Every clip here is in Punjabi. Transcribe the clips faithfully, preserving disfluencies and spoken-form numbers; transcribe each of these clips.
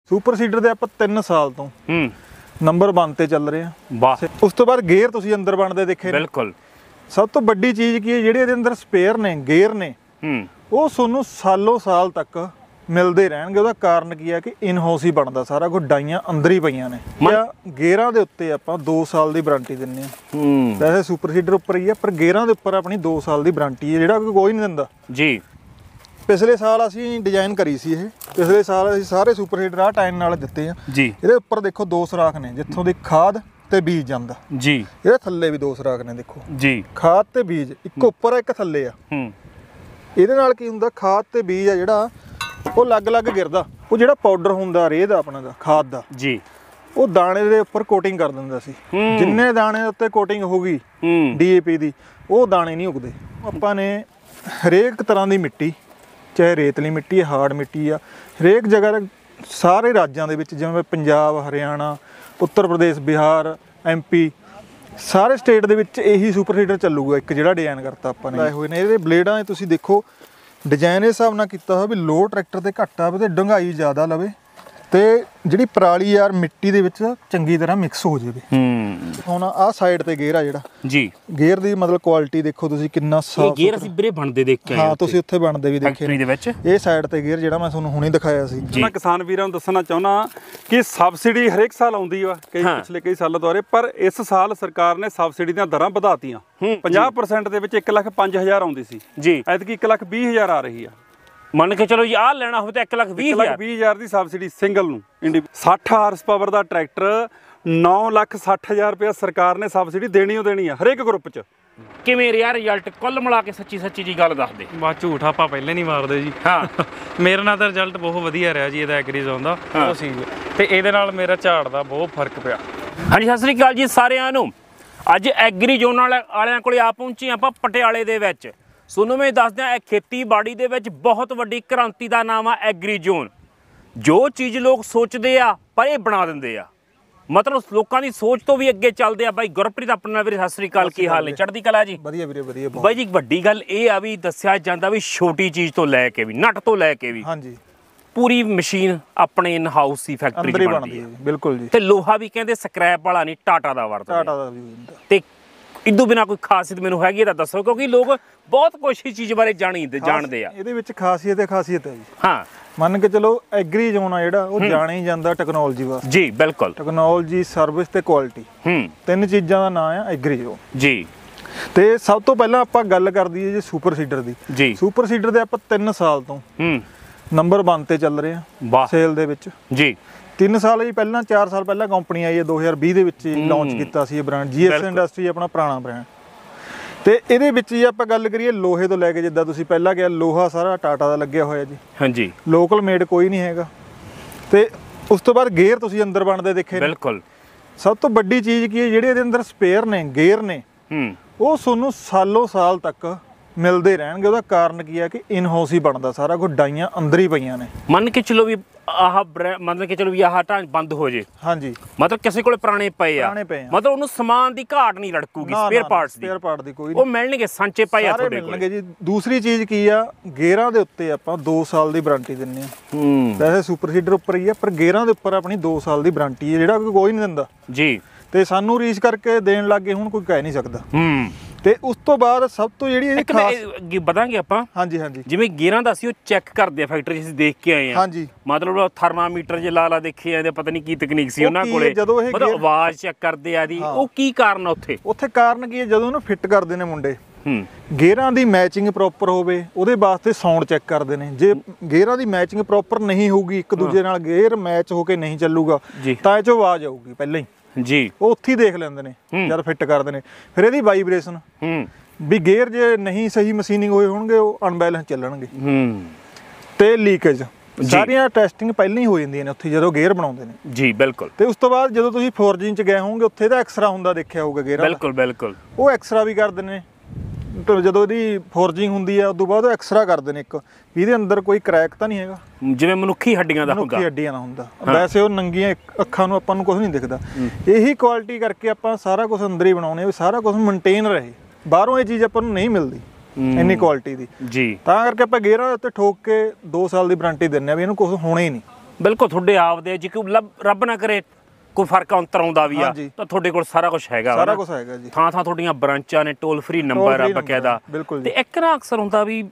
ਸੁਪਰ ਸੀਡਰ ਦੇ ਆਪਾਂ तीन ਸਾਲ ਤੋਂ ਹੂੰ ਨੰਬਰ वन ਤੇ ਚੱਲ ਰਹੇ ਆ। ਵਾਹ। ਉਸ ਤੋਂ ਬਾਅਦ ਗੇਅਰ ਤੁਸੀਂ ਅੰਦਰ ਬਣਦੇ ਦੇਖੇ। ਬਿਲਕੁਲ। ਸਭ ਤੋਂ ਵੱਡੀ ਚੀਜ਼ ਕੀ ਹੈ, ਜਿਹੜੇ ਇਹਦੇ ਅੰਦਰ ਸਪੇਅਰ ਨੇ ਗੇਅਰ ਨੇ ਹੂੰ ਉਹ ਤੁਹਾਨੂੰ ਸਾਲੋਂ ਸਾਲ ਤੱਕ ਮਿਲਦੇ ਰਹਿਣਗੇ। ਉਹਦਾ ਕਾਰਨ ਕੀ ਹੈ ਕਿ ਇਨ ਹਾਊਸ ਹੀ ਬਣਦਾ ਸਾਰਾ ਕੁਝ, ਡਾਈਆਂ ਅੰਦਰ ਹੀ ਪਈਆਂ ਨੇ। ਗੇਅਰਾਂ ਦੇ ਉੱਤੇ ਆਪਾਂ दो ਸਾਲ ਦੀ ਵਾਰੰਟੀ ਦਿੰਨੇ ਆ। ਹੂੰ ਵੈਸੇ ਸੁਪਰ ਸੀਡਰ ਉੱਪਰ ਹੀ ਆ, ਪਰ ਗੇਅਰਾਂ ਦੇ ਉੱਪਰ ਆਪਣੀ दो ਸਾਲ ਦੀ ਵਾਰੰਟੀ ਹੈ, ਜਿਹੜਾ ਕੋਈ ਨਹੀਂ ਦਿੰਦਾ ਜੀ। ਪਿਛਲੇ ਸਾਲ ਅਸੀਂ ਡਿਜ਼ਾਈਨ ਕਰੀ ਸੀ ਇਹ, ਪਿਛਲੇ ਸਾਲ ਅਸੀਂ ਸਾਰੇ ਸੁਪਰ ਸੀਡਰ ਆ ਟਾਈਮ ਨਾਲ ਦਿੱਤੇ ਆ ਜੀ। ਇਹਦੇ ਉੱਪਰ ਦੇਖੋ ਦੋ ਸੁਰਾਖ ਨੇ ਜਿੱਥੋਂ ਦੀ ਖਾਦ ਤੇ ਬੀਜ ਜਾਂਦਾ ਜੀ। ਇਹਦੇ ਥੱਲੇ ਵੀ ਦੋ ਸੁਰਾਖ ਨੇ ਦੇਖੋ ਜੀ, ਖਾਦ ਤੇ ਬੀਜ ਇੱਕ ਉੱਪਰ ਆ ਇੱਕ ਥੱਲੇ ਆ। ਹੂੰ ਇਹਦੇ ਨਾਲ ਕੀ ਹੁੰਦਾ, ਖਾਦ ਤੇ ਬੀਜ ਆ ਜਿਹੜਾ ਉਹ ਅਲੱਗ-ਅਲੱਗ ਗਿਰਦਾ। ਉਹ ਜਿਹੜਾ ਪਾਊਡਰ ਹੁੰਦਾ ਰੇਹ ਦਾ ਆਪਣਾ ਦਾ ਖਾਦ ਦਾ ਜੀ, ਉਹ ਦਾਣੇ ਦੇ ਉੱਪਰ ਕੋਟਿੰਗ ਕਰ ਦਿੰਦਾ ਸੀ। ਜਿੰਨੇ ਦਾਣੇ ਉੱਤੇ ਕੋਟਿੰਗ ਹੋ ਗਈ ਡੀ ਏ ਪੀ ਦੀ, ਉਹ ਦਾਣੇ ਨਹੀਂ ਉਗਦੇ। ਆਪਾਂ ਨੇ ਹਰੇਕ ਤਰ੍ਹਾਂ ਦੀ ਮਿੱਟੀ, ਚਾਹੇ ਰੇਤਲੀ ਮਿੱਟੀ, ਹਾਰਡ ਮਿੱਟੀ ਆ, ਹਰੇਕ ਜਗ੍ਹਾ ਸਾਰੇ ਰਾਜਾਂ ਦੇ ਵਿੱਚ, ਜਿਵੇਂ ਪੰਜਾਬ, ਹਰਿਆਣਾ, ਉੱਤਰ ਪ੍ਰਦੇਸ਼, ਬਿਹਾਰ, ਐਮ ਪੀ, ਸਾਰੇ ਸਟੇਟ ਦੇ ਵਿੱਚ ਇਹੀ ਸੁਪਰ ਸੀਡਰ ਚੱਲੂਗਾ। ਇੱਕ ਜਿਹੜਾ ਡਿਜ਼ਾਈਨ ਕਰਤਾ ਆਪਾਂ ਨੇ ਲਾਏ ਹੋਏ ਨੇ। ਇਹਦੇ ਬਲੇਡਾਂ ਤੁਸੀਂ ਦੇਖੋ ਡਿਜ਼ਾਈਨ ਇਸ ਹਿਸਾਬ ਨਾਲ ਕੀਤਾ ਹੋਇਆ ਵੀ ਲੋ ਟਰੈਕਟਰ ਤੇ ਘੱਟ ਆਵੇ ਤੇ ਡੂੰਘਾਈ ਜ਼ਿਆਦਾ ਲਵੇ, ਤੇ ਜਿਹੜੀ ਪਰਾਲੀ ਯਾਰ ਮਿੱਟੀ ਦੇ ਵਿੱਚ ਚੰਗੀ ਤਰ੍ਹਾਂ ਮਿਕਸ ਹੋ ਜਾਵੇ। ਹੂੰ ਹੁਣ ਆਹ ਸਾਈਡ ਤੇ ਗੇਅਰ ਆ ਜਿਹੜਾ ਜੀ, ਗੇਅਰ ਦੀ ਮਤਲਬ ਕੁਆਲਿਟੀ ਦੇਖੋ ਤੁਸੀਂ ਕਿੰਨਾ ਸਾਫ਼। ਇਹ ਗੇਅਰ ਅਸੀਂ ਵੀਰੇ ਬਣਦੇ ਦੇਖ ਕੇ ਆਏ ਹਾਂ, ਤੁਸੀਂ ਉੱਥੇ ਬਣਦੇ ਵੀ ਦੇਖੇ ਫੈਕਟਰੀ ਦੇ ਵਿੱਚ। ਇਹ ਸਾਈਡ ਤੇ ਗੇਅਰ ਜਿਹੜਾ ਮੈਂ ਤੁਹਾਨੂੰ ਹੁਣੇ ਦਿਖਾਇਆ ਸੀ। ਮੈਂ ਕਿਸਾਨ ਵੀਰਾਂ ਨੂੰ ਦੱਸਣਾ ਚਾਹੁੰਦਾ ਕਿ ਸਬਸਿਡੀ ਹਰੇਕ ਸਾਲ ਆਉਂਦੀ ਆ, ਕਈ ਪਿਛਲੇ ਕਈ ਸਾਲਾਂ ਤੋਂ ਆ ਰਹੇ, ਪਰ ਇਸ ਸਾਲ ਸਰਕਾਰ ਨੇ ਸਬਸਿਡੀ ਦੀਆਂ ਦਰਾਂ ਵਧਾਤੀਆਂ। ਪੰਜਾਹ ਪ੍ਰਸੈਂਟ ਦੇ ਵਿੱਚ ਇੱਕ ਲੱਖ ਪੰਜ ਹਜ਼ਾਰ ਆਉਂਦੀ ਸੀ ਜੀ, ਐਤਕੀ ਇੱਕ ਲੱਖ ਵੀਹ ਹਜ਼ਾਰ ਆ ਰਹੀ ਆ। ਮੰਨ ਕੇ ਚਲੋ ਜੀ ਆਹ ਲੈਣਾ ਹੋਵੇ ਤਾਂ ਇੱਕ ਲੱਖ ਵੀਹ ਹਜ਼ਾਰ ਵੀਹ ਹਜ਼ਾਰ ਦੀ ਸਬਸਿਡੀ ਸਿੰਗਲ ਨੂੰ। ਇੰਡੀ ਸੱਠ ਹਾਰਸ ਪਾਵਰ ਦਾ ਟਰੈਕਟਰ ਨੌ ਲੱਖ ਸੱਠ ਹਜ਼ਾਰ ਰੁਪਇਆ ਸਰਕਾਰ ਨੇ ਸਬਸਿਡੀ ਦੇਣੀ ਓ ਦੇਣੀ ਆ ਹਰੇਕ ਗਰੁੱਪ 'ਚ। ਕਿਵੇਂ ਰਿਹਾ ਰਿਜ਼ਲਟ ਕੁੱਲ ਮਿਲਾ ਕੇ? ਸੱਚੀ ਸੱਚੀ ਜੀ ਗੱਲ ਦੱਸ ਦੇ। ਬਾ ਝੂਠ ਆਪਾਂ ਪਹਿਲੇ ਨਹੀਂ ਮਾਰਦੇ ਜੀ। ਹਾਂ ਮੇਰੇ ਨਾਲ ਤਾਂ ਰਿਜ਼ਲਟ ਬਹੁਤ ਵਧੀਆ ਰਿਹਾ ਜੀ ਇਹਦਾ ਐਗਰੀਜ਼ੋਨ ਦਾ। ਉਹ ਸੀ ਤੇ ਇਹਦੇ ਨਾਲ ਮੇਰਾ ਝਾੜ ਦਾ ਬਹੁਤ ਫਰਕ ਪਿਆ। ਹਾਂਜੀ ਸਤਿ ਸ੍ਰੀ ਅਕਾਲ ਜੀ ਸਾਰਿਆਂ ਨੂੰ। ਅੱਜ ਐਗਰੀਜ਼ੋਨ ਵਾਲਿਆਂ ਕੋਲੇ ਆ ਪਹੁੰਚੇ ਆਪਾਂ ਪਟਿਆਲੇ ਦੇ ਵਿੱਚ। ਤੁਹਾਨੂੰ ਮੈਂ ਦੱਸਦਾ, ਇਹ ਖੇਤੀਬਾੜੀ ਦੇ ਵਿੱਚ ਬਹੁਤ ਵੱਡੀ ਕ੍ਰਾਂਤੀ ਦਾ ਨਾਮ ਆ ਐਗਰੀਜ਼ੋਨ। ਜੋ ਚੀਜ਼ ਲੋਕ ਸੋਚਦੇ ਆ ਪਰ ਇਹ ਬਣਾ ਦਿੰਦੇ ਆ, ਮਤਲਬ ਲੋਕਾਂ ਦੀ ਸੋਚ ਤੋਂ ਵੀ ਅੱਗੇ ਚੱਲਦੇ ਆ। ਬਾਈ ਗੁਰਪ੍ਰੀਤ ਆਪਣੇ ਨਾਲ ਵੀਰੇ ਸਤਿ ਸ੍ਰੀ ਅਕਾਲ, ਕੀ ਹਾਲ ਨੇ? ਚੜ੍ਹਦੀ ਕਲਾ ਜੀ। ਵਧੀਆ ਵੀਰੇ ਵਧੀਆ। ਬਾਈ ਜੀ ਵੱਡੀ ਗੱਲ ਇਹ ਆ ਵੀ ਦੱਸਿਆ ਜਾਂਦਾ ਵੀ ਛੋਟੀ ਚੀਜ਼ ਤੋਂ ਲੈ ਕੇ ਵੀ ਨਟ ਤੋਂ ਲੈ ਕੇ ਵੀ ਹਾਂਜੀ ਪੂਰੀ ਮਸ਼ੀਨ ਆਪਣੇ ਇਨ ਹਾਊਸ ਦੀ ਫੈਕਟਰੀ 'ਚ ਬਣਦੀ ਹੈ। ਬਿਲਕੁਲ ਜੀ। ਤੇ ਲੋਹਾ ਵੀ ਕਹਿੰਦੇ ਸਕ੍ਰੈਪ ਵਾਲਾ ਨਹੀਂ, ਟਾਟਾ ਦਾ ਵਰਤਦੇ। ਟਾਟਾ ਦਾ ਵੀ ਹੁੰਦਾ। ਤੇ ਇਦੋਂ ਬਿਨਾਂ ਕੋਈ ਖਾਸੀਅਤ ਮੈਨੂੰ ਹੈਗੀ ਤਾਂ ਦੱਸੋ, ਕਿਉਂਕਿ ਲੋਕ ਬਹੁਤ ਕੁਛ ਹੀ ਚੀਜ਼ ਬਾਰੇ ਜਾਣੀ ਜਾਣਦੇ ਆ। ਇਹਦੇ ਵਿੱਚ ਖਾਸੀਅਤ ਹੈ ਖਾਸੀਅਤ ਹੈ ਜੀ। ਹਾਂ ਮੰਨ ਕੇ ਚਲੋ ਐਗਰੀਜ਼ੋਨ ਆ ਜਿਹੜਾ ਉਹ ਜਾਣਿਆ ਹੀ ਜਾਂਦਾ ਟੈਕਨੋਲੋਜੀ ਵਾਸਤੇ ਜੀ। ਬਿਲਕੁਲ। ਟੈਕਨੋਲੋਜੀ, ਸਰਵਿਸ ਤੇ ਕੁਆਲਿਟੀ, ਹੂੰ ਤਿੰਨ ਚੀਜ਼ਾਂ ਦਾ ਨਾਮ ਆ ਐਗਰੀਜ਼ੋਨ ਜੀ। ਤੇ ਸਭ ਤੋਂ ਪਹਿਲਾਂ ਆਪਾਂ ਗੱਲ ਕਰ ਦਈਏ ਜੀ ਸੁਪਰ ਸੀਡਰ ਦੀ ਜੀ। ਸੁਪਰ ਸੀਡਰ ਦੇ ਆਪਾਂ तीन ਸਾਲ ਤੋਂ ਹੂੰ ਨੰਬਰ वन ਤੇ ਚੱਲ ਰਹੇ ਆ ਸੇਲ ਦੇ ਵਿੱਚ ਜੀ। तीन ਸਾਲ ਜੀ ਪਹਿਲਾਂ, चार ਸਾਲ ਪਹਿਲਾਂ ਕੰਪਨੀ ਆਈ ਹੈ, दो हज़ार बीस ਦੇ ਵਿੱਚ ਲਾਂਚ ਕੀਤਾ ਸੀ ਇਹ ਬ੍ਰਾਂਡ। ਜੀਐਸ ਇੰਡਸਟਰੀ ਆਪਣਾ ਪੁਰਾਣਾ ਬ੍ਰਾਂਡ। ਤੇ ਇਹਦੇ ਵਿੱਚ ਜੀ ਆਪਾਂ ਗੱਲ ਕਰੀਏ ਲੋਹੇ ਤੋਂ ਲੈ ਕੇ, ਜਿੱਦਾਂ ਤੁਸੀਂ ਪਹਿਲਾਂ ਕਿਹਾ ਲੋਹਾ ਸਾਰਾ ਟਾਟਾ ਦਾ ਲੱਗਿਆ ਹੋਇਆ ਜੀ। ਹਾਂਜੀ ਲੋਕਲ ਮੇਡ ਕੋਈ ਨਹੀਂ ਹੈਗਾ। ਤੇ ਉਸ ਤੋਂ ਬਾਅਦ ਗੇਅਰ ਤੁਸੀਂ ਅੰਦਰ ਬਣਦੇ ਦੇਖੇ। ਬਿਲਕੁਲ। ਸਭ ਤੋਂ ਵੱਡੀ ਚੀਜ਼ ਕੀ ਹੈ, ਜਿਹੜੇ ਇਹਦੇ ਅੰਦਰ ਸਪੇਅਰ ਨੇ ਗੇਅਰ ਨੇ ਹੂੰ ਉਹ ਤੁਹਾਨੂੰ ਸਾਲੋਂ ਸਾਲ ਤੱਕ ਮਿਲਦੇ ਰਹਿਣਗੇ। ਉਹਦਾ ਕਾਰਨ ਕੀ ਹੈ ਕਿ ਇਨ ਹਾਊਸ ਹੀ ਬਣਦਾ ਸਾਰਾ ਕੁਝ, ਡਾਈਆਂ ਅੰਦਰ ਹੀ ਪਈਆਂ ਨੇ। ਮੰਨ ਕੇ ਚਲੋ ਵੀ ਆਹ ਮਤਲਬ ਕਿ ਚਲੋ ਵੀ ਆਹ ਢਾਂਚ ਬੰਦ ਹੋ ਜੇ, ਹਾਂਜੀ ਮਤਲਬ ਕਿਸੇ ਕੋਲੇ ਪੁਰਾਣੇ ਪਏ ਆ, ਮਤਲਬ ਉਹਨੂੰ ਸਮਾਨ ਦੀ ਘਾਟ ਨਹੀਂ ਲੜਕੂਗੀ। ਸਪੇਅਰ ਪਾਰਟਸ ਦੀ, ਸਪੇਅਰ ਪਾਰਟ ਦੀ ਕੋਈ, ਉਹ ਮਿਲਣਗੇ ਸਾਂਚੇ ਪਏ ਆ ਤੁਹਾਡੇ ਕੋਲ ਜੀ। ਦੂਸਰੀ ਚੀਜ਼ ਕੀ ਆ, ਗੇਅਰਾਂ ਦੇ ਉੱਤੇ ਆਪਾਂ दो ਸਾਲ ਦੀ ਵਾਰੰਟੀ ਦਿੰਨੇ ਆ। ਹੂੰ ਵੈਸੇ ਸੁਪਰ ਸੀਡਰ ਉੱਪਰ ਹੀ ਆ, ਪਰ ਗੇਅਰਾਂ ਦੇ ਉੱਪਰ ਆਪਣੀ दो ਸਾਲ ਦੀ ਵਾਰੰਟੀ ਹੈ, ਜਿਹੜਾ ਕੋਈ ਨਹੀਂ ਦਿੰਦਾ ਜੀ। ਤੇ ਸਾਨੂੰ ਰੀਸ ਕਰਕੇ ਦੇਣ ਲੱਗੇ ਹੁਣ ਕੋਈ ਕਹਿ ਨਹੀਂ ਸਕਦਾ। ਹੂੰ ਤੇ ਉਸ ਤੋਂ ਬਾਅਦ ਸਭ ਤੋਂ ਜਿਹੜੀ ਇਹਦੀ ਖਾਸ ਵਧਾਂਗੇ ਆਪਾਂ। ਹਾਂਜੀ ਹਾਂਜੀ ਜਿਵੇਂ ਗੇਅਰਾਂ ਦਾ ਅਸੀਂ ਉਹ ਚੈੱਕ ਕਰਦੇ ਆ ਫੈਕਟਰੀ 'ਚ, ਅਸੀਂ ਦੇਖ ਕੇ ਆਏ ਆ। ਹਾਂਜੀ ਮਤਲਬ ਥਰਮਾਮੀਟਰ ਜੇ ਲਾ ਲਾ ਦੇਖੇ ਜਾਂਦੇ, ਪਤਾ ਨਹੀਂ ਕੀ ਤਕਨੀਕ ਸੀ ਉਹਨਾਂ ਕੋਲੇ, ਜਦੋਂ ਇਹ ਮਤਲਬ ਆਵਾਜ਼ ਚੈੱਕ ਕਰਦੇ ਆ ਦੀ। ਉਹ ਕੀ ਕਾਰਨ ਆ ਉੱਥੇ? ਉੱਥੇ ਕਾਰਨ ਕੀ ਹੈ, ਜਦੋਂ ਉਹਨੂੰ ਫਿੱਟ ਕਰਦੇ ਨੇ ਮੁੰਡੇ, ਹੂੰ ਗੇਅਰਾਂ ਦੀ ਮੈਚਿੰਗ ਪ੍ਰੋਪਰ ਹੋਵੇ ਉਹਦੇ ਵਾਸਤੇ ਸਾਊਂਡ ਚੈੱਕ ਕਰਦੇ ਨੇ। ਜੇ ਗੇਅਰਾਂ ਦੀ ਮੈਚਿੰਗ ਪ੍ਰੋਪਰ ਨਹੀਂ ਹੋਊਗੀ, ਇੱਕ ਦੂਜੇ ਨਾਲ ਗੇਅਰ ਮੈਚ ਹੋ ਕੇ ਨਹੀਂ ਚੱਲੂਗਾ, ਤਾਂ ਇਹ 'ਚੋਂ ਆਵਾਜ਼ ਆਊਗੀ ਪਹਿਲਾਂ ਹੀ ਜੀ। ਉਹ ਉੱਥੇ ਹੀ ਦੇਖ ਲੈਂਦੇ ਨੇ ਜਦ ਫਿੱਟ ਕਰਦੇ ਨੇ। ਫਿਰ ਇਹਦੀ ਵਾਈਬ੍ਰੇਸ਼ਨ, ਹੂੰ ਵੀ ਗੇਅਰ ਜੇ ਨਹੀਂ ਸਹੀ ਮਸ਼ੀਨਿੰਗ ਹੋਏ ਹੋਣਗੇ ਉਹ ਅਨਬੈਲੈਂਸ ਚੱਲਣਗੇ। ਹੂੰ ਤੇ ਲੀਕੇਜ, ਸਾਰੀਆਂ ਟੈਸਟਿੰਗ ਪਹਿਲਾਂ ਹੀ ਹੋ ਜਾਂਦੀਆਂ ਨੇ ਉੱਥੇ ਜਦੋਂ ਗੇਅਰ ਬਣਾਉਂਦੇ ਨੇ ਜੀ। ਬਿਲਕੁਲ। ਤੇ ਉਸ ਤੋਂ ਬਾਅਦ ਜਦੋਂ ਤੁਸੀਂ ਫੋਰਜਿੰਗ 'ਚ ਗਏ ਹੋਵੋਗੇ, ਉੱਥੇ ਦਾ ਐਕਸਰਾ ਹੁੰਦਾ ਦੇਖਿਆ ਹੋਊਗਾ ਗੇਅਰ। ਬਿਲਕੁਲ ਬਿਲਕੁਲ। ਉਹ ਐਕਸਰਾ ਵੀ ਕਰਦੇ ਨੇ ਜਦੋਂ ਇਹਦੀ ਫੋਰਜਿੰਗ ਹੁੰਦੀ ਆ, ਉਦੋਂ ਬਾਅਦ ਐਕਸਰਾ ਕਰਦੇ ਨੇ ਇੱਕ ਵੀ ਇਹਦੇ ਅੰਦਰ ਕੋਈ ਕਰੈਕ ਤਾਂ ਨਹੀਂ ਹੈਗਾ, ਜਿਵੇਂ ਮਨੁੱਖੀ ਹੱਡੀਆਂ ਦਾ ਹੁੰਦਾ। ਮਨੁੱਖੀ ਹੱਡੀਆਂ ਦਾ ਹੁੰਦਾ। ਵੈਸੇ ਉਹ ਨੰਗੀਆਂ ਅੱਖਾਂ ਨੂੰ ਆਪਾਂ ਨੂੰ ਕੁਝ ਨਹੀਂ ਦਿਖਦਾ। ਇਹੀ ਕੁਆਲਿਟੀ ਕਰਕੇ ਆਪਾਂ ਸਾਰਾ ਕੁਝ ਅੰਦਰ ਹੀ ਬਣਾਉਣੇ ਆ, ਸਾਰਾ ਕੁਝ ਮੇਨਟੇਨ ਰਹੇ। ਬਾਹਰੋਂ ਇਹ ਚੀਜ਼ ਆਪਾਂ ਨੂੰ ਨਹੀਂ ਮਿਲਦੀ ਇੰਨੀ ਕੁਆਲਿਟੀ ਦੀ ਜੀ। ਤਾਂ ਕਰਕੇ ਆਪਾਂ ਗੇਅਰਾਂ ਉੱਤੇ ਠੋਕ ਕੇ दो ਸਾਲ ਦੀ ਵਾਰੰਟੀ ਦਿੰਦੇ ਆ ਵੀ ਇਹਨੂੰ ਕੁਝ ਹੋਣਾ ਹੀ ਨਹੀਂ। ਬਿਲਕੁਲ ਤੁਹਾਡੇ ਆਪਦੇ ਜੇ ਕੋਈ ਰੱਬ ਨਾ ਕਰੇ ਕੋਈ ਫਰਕ ਅੰਤਰ ਆਉਂਦਾ ਵੀ ਆ ਤਾਂ ਤੁਹਾਡੇ ਕੋਲ ਸਾਰਾ ਕੁਝ ਹੈਗਾ ਸਾਰਾ ਕੁਝ ਹੈਗਾ ਜੀ ਥਾਂ ਥਾਂ ਤੁਹਾਡੀਆਂ ਬ੍ਰਾਂਚਾਂ ਨੇ ਟੋਲ ਫ੍ਰੀ ਨੰਬਰ ਆ ਬਕਾਇਦਾ ਤੇ ਇੱਕ ਨਾ ਅਕਸਰ ਹੁੰਦਾ ਵੀ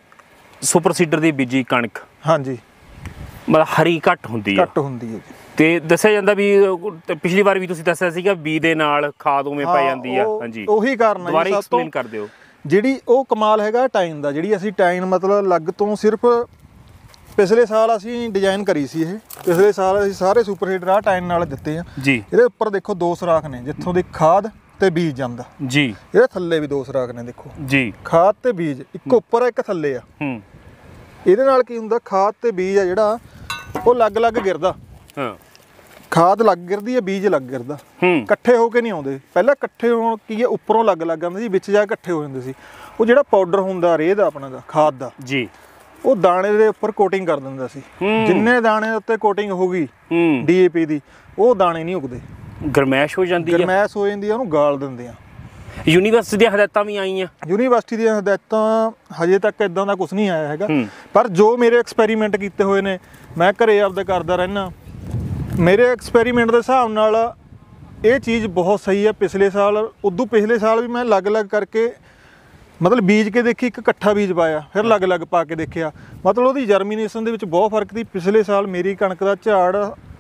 ਸੁਪਰ ਸੀਡਰ ਦੀ ਬੀਜੀ ਕਣਕ ਹਾਂਜੀ ਮਤਲਬ ਹਰੀ ਘੱਟ ਹੁੰਦੀ ਆ ਘੱਟ ਹੁੰਦੀ ਹੈ ਜੀ ਤੇ ਦੱਸਿਆ ਜਾਂਦਾ ਵੀ ਪਿਛਲੀ ਵਾਰ ਵੀ ਤੁਸੀਂ ਦੱਸਿਆ ਸੀਗਾ ਬੀ ਦੇ ਨਾਲ ਖਾਦ ਉਵੇਂ ਪੈ ਜਾਂਦੀ ਆ ਹਾਂਜੀ ਉਹੀ ਕਾਰਨ ਹੈ ਦੁਬਾਰਾ ਐਕਸਪਲੇਨ ਕਰ ਦਿਓ ਜਿਹੜੀ ਉਹ ਕਮਾਲ ਹੈਗਾ ਟਾਈਮ ਦਾ ਜਿਹੜੀ ਅਸੀਂ ਟਾਈਮ ਮਤਲਬ ਲੱਗ ਤੋਂ ਸਿਰਫ ਪਿਛਲੇ ਸਾਲ ਅਸੀਂ ਡਿਜ਼ਾਈਨ ਕਰੀ ਸੀ ਇਹ ਪਿਛਲੇ ਸਾਲ ਅਸੀਂ ਸਾਰੇ ਸੁਪਰ ਸੀਡਰ ਆ ਟਾਈਮ ਨਾਲ ਦਿੱਤੇ ਆ ਜੀ ਇਹਦੇ ਉੱਪਰ ਦੇਖੋ ਦੋ ਸਰਾਖ ਨੇ ਜਿੱਥੋਂ ਦੀ ਖਾਦ ਤੇ ਬੀਜ ਜਾਂਦਾ ਜੀ ਇਹਦੇ ਥੱਲੇ ਵੀ ਦੋ ਸਰਾਖ ਨੇ ਦੇਖੋ ਜੀ ਖਾਦ ਤੇ ਬੀਜ ਇੱਕ ਉੱਪਰ ਆ ਇੱਕ ਥੱਲੇ ਆ ਹੂੰ ਇਹਦੇ ਨਾਲ ਕੀ ਹੁੰਦਾ ਖਾਦ ਤੇ ਬੀਜ ਆ ਜਿਹੜਾ ਉਹ ਅਲੱਗ-ਅਲੱਗ ਗਿਰਦਾ ਹਾਂ ਖਾਦ ਲੱਗ ਗਿਰਦੀ ਹੈ ਬੀਜ ਲੱਗ ਗਿਰਦਾ ਇਕੱਠੇ ਹੋ ਕੇ ਨਹੀਂ ਆਉਂਦੇ ਪਹਿਲਾਂ ਇਕੱਠੇ ਹੋਣ ਕੀ ਹੈ ਉੱਪਰੋਂ ਲੱਗ ਲੱਗ ਆਉਂਦੇ ਸੀ ਵਿੱਚ ਜਾ ਇਕੱਠੇ ਹੋ ਜਾਂਦੇ ਸੀ ਉਹ ਜਿਹੜਾ ਪਾਊਡਰ ਹੁੰਦਾ ਰੇਹ ਦਾ ਆਪਣਾ ਦਾ ਖਾਦ ਦਾ ਜੀ ਉਹ ਦਾਣੇ ਦੇ ਉੱਪਰ ਕੋਟਿੰਗ ਕਰ ਦਿੰਦਾ ਸੀ ਜਿੰਨੇ ਦਾਣੇ ਉੱਤੇ ਕੋਟਿੰਗ ਹੋ ਗਈ ਡੀਏਪੀ ਦੀ ਉਹ ਦਾਣੇ ਨਹੀਂ ਉਗਦੇ ਗਰਮੈਸ਼ ਹੋ ਜਾਂਦੀ ਹੈ ਗਰਮੈਸ਼ ਹੋ ਜਾਂਦੀ ਹੈ ਉਹਨੂੰ ਗਾਲ ਦਿੰਦੇ ਆ ਯੂਨੀਵਰਸਿਟੀ ਦੀਆਂ ਹਦਾਇਤਾਂ ਵੀ ਆਈਆਂ ਯੂਨੀਵਰਸਿਟੀ ਦੀਆਂ ਹਦਾਇਤਾਂ ਹਜੇ ਤੱਕ ਇਦਾਂ ਦਾ ਕੁਝ ਨਹੀਂ ਆਇਆ ਹੈਗਾ ਪਰ ਜੋ ਮੇਰੇ ਐਕਸਪੈਰੀਮੈਂਟ ਕੀਤੇ ਹੋਏ ਨੇ ਮੈਂ ਘਰੇ ਆਪਦਾ ਕਰਦਾ ਰਹਿਣਾ ਮੇਰੇ ਐਕਸਪੈਰੀਮੈਂਟ ਦੇ ਹਿਸਾਬ ਨਾਲ ਇਹ ਚੀਜ਼ ਬਹੁਤ ਸਹੀ ਹੈ ਪਿਛਲੇ ਸਾਲ ਉਦੋਂ ਪਿਛਲੇ ਸਾਲ ਵੀ ਮੈਂ ਅਲੱਗ-ਅਲੱਗ ਕਰਕੇ ਮਤਲਬ ਬੀਜ ਕੇ ਦੇਖੀ ਇੱਕ ਇਕੱਠਾ ਬੀਜ ਪਾਇਆ ਫਿਰ ਅਲੱਗ-ਅਲੱਗ ਪਾ ਕੇ ਦੇਖਿਆ ਮਤਲਬ ਉਹਦੀ ਜਰਮੀਨੇਸ਼ਨ ਦੇ ਵਿੱਚ ਬਹੁਤ ਫਰਕ ਸੀ ਪਿਛਲੇ ਸਾਲ ਮੇਰੀ ਕਣਕ ਦਾ ਝਾੜ